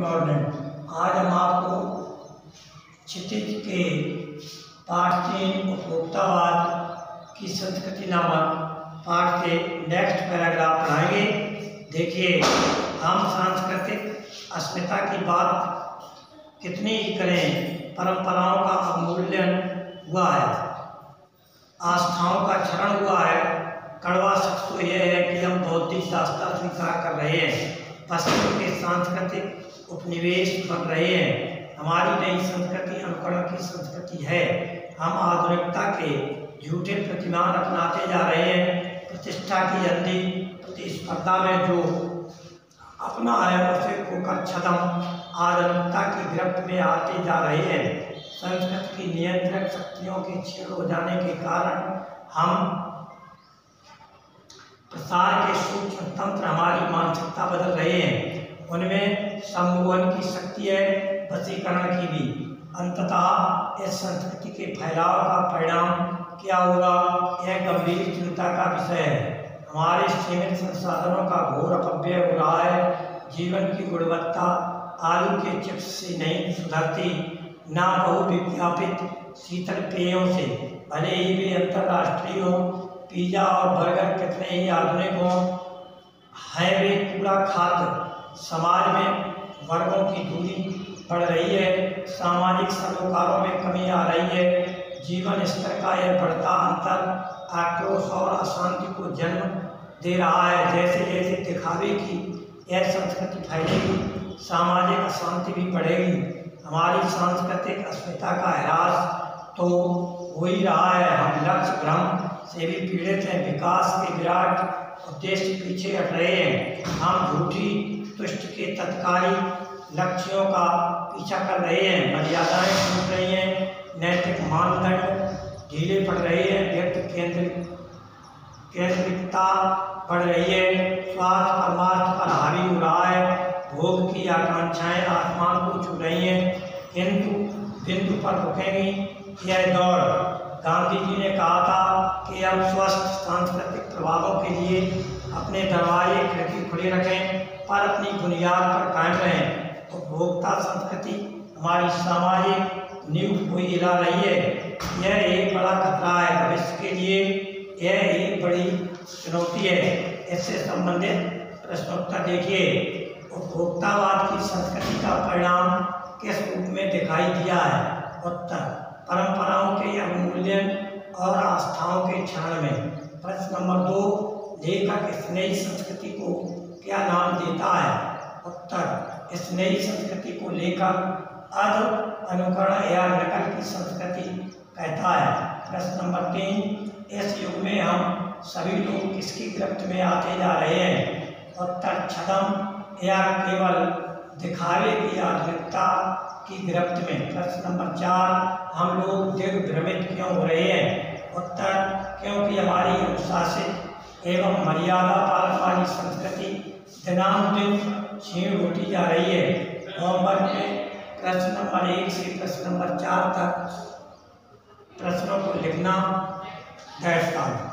Morning. आज हम आपको क्षितिज के पाठ 3 उपभोक्तावाद की संस्कृति नामक पाठ के नेक्स्ट पैराग्राफ पढ़ाएंगे। देखिए, हम सांस्कृतिक अस्मिता की बात कितनी ही करें, परंपराओं का अवमूल्यन हुआ है, आस्थाओं का क्षरण हुआ है। कड़वा सच तो यह है कि हम बौद्धिक दास्ता स्वीकार कर रहे हैं, पश्चिम के सांस्कृतिक उपनिवेश बन रहे हैं। हमारी नई संस्कृति अनुकरण की संस्कृति है। हम आधुनिकता के झूठे प्रतिमान अपनाते जा रहे हैं। प्रतिष्ठा की अंधी प्रतिस्पर्धा में जो अपना है उसे खोकर छदम आधुनिकता की गिरफ्त में आते जा रहे हैं। संस्कृति की नियंत्रक शक्तियों के छेड़ हो जाने के कारण हम प्रसार के सूक्ष्म तंत्र हमारी मानसिकता बदल रहे हैं। उनमें सम्मोहन की शक्ति है, वशीकरण की भी। अंततः इस संस्कृति के फैलाव का परिणाम क्या होगा, यह गंभीर चिंता का विषय है। हमारे सीमित संसाधनों का घोर अपव्यय हो रहा है। जीवन की गुणवत्ता आलू के चिप्स से नहीं सुधरती, ना बहुविज्ञापित शीतल पेयों से, भले ही वे अंतर्राष्ट्रीय हों। पिज़्ज़ा और बर्गर कितने ही आधुनिक हों, है वे कूड़ा खाद्य। समाज में वर्गों की दूरी बढ़ रही है, सामाजिक सरोकारों में कमी आ रही है। जीवन स्तर का यह बढ़ता अंतर आक्रोश और अशांति को जन्म दे रहा है। जैसे जैसे दिखावे की यह संस्कृति फैलेगी, सामाजिक अशांति भी बढ़ेगी। हमारी सांस्कृतिक अस्मिता का ह्रास तो हो ही रहा है। हम लक्ष्य भ्रम से भी पीड़ित हैं। विकास के विराट उद्देश्य पीछे हट रहे हैं। हम झूठी तुष्ट के तत्कालिक लक्ष्यों का पीछा कर रहे हैं। मर्यादाएं टूट रही हैं, नैतिक मानदंड ढीले पड़ रहे हैं, व्यक्ति केंद्रिकता बढ़ रही है, स्वार्थ परमार्थ पर हावी हो रहा है, भोग की आकांक्षाएं आसमान को छू रही हैं, किंतु बिंदु पर रुकेंगी यह दौड़। गांधी जी ने कहा था कि हम स्वस्थ सांस्कृतिक प्रभावों के लिए अपने दरवाजे खिड़की खुले रखें, पर अपनी बुनियाद पर कायम रहें। उपभोक्ता संस्कृति हमारी सामाजिक नींव को हिला रही है। यह एक बड़ा खतरा है भविष्य के लिए, यह एक बड़ी चुनौती है। इससे संबंधित प्रश्नोत्तर देखिए। उपभोक्तावाद की संस्कृति का परिणाम किस रूप में दिखाई दिया है? उत्तर, परंपराओं के अवमूल्यन और आस्थाओं के क्षरण में। प्रश्न नंबर 2, लेखक इस नई संस्कृति को क्या नाम देता है? उत्तर, इस नई संस्कृति को लेखक अध अनुकरण या नकल की संस्कृति कहता है। प्रश्न नंबर 3, इस युग में हम सभी लोग किसकी गिरफ्त में आते जा रहे हैं? उत्तर, छदम या केवल दिखावे की आधुनिकता की गिरफ्त में। प्रश्न नंबर 4, हम लोग दिग्भ्रमित क्यों हो रहे हैं? उत्तर, क्योंकि हमारी अनुशासित एवं मर्यादा पालन वाली संस्कृति दिनानुदिन छीन होती जा रही है। होमवर्क में प्रश्न नंबर 1 से प्रश्न नंबर 4 तक प्रश्नों को लिखना। That's all.